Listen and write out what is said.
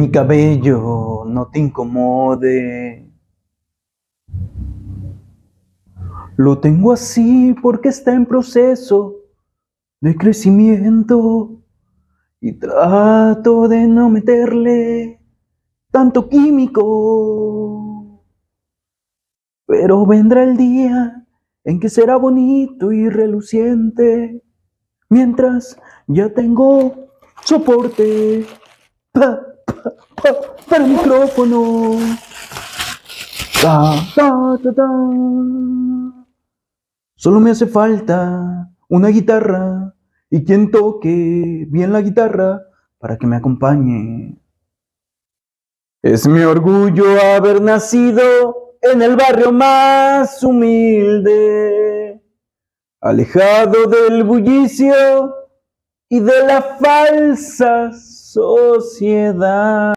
Mi cabello no te incomode. Lo tengo así porque está en proceso de crecimiento y trato de no meterle tanto químico. Pero vendrá el día en que será bonito y reluciente, mientras ya tengo soporte para el micrófono. Ta, ta, ta, ta. Solo me hace falta una guitarra y quien toque bien la guitarra para que me acompañe. Es mi orgullo haber nacido en el barrio más humilde, alejado del bullicio y de la falsa sociedad.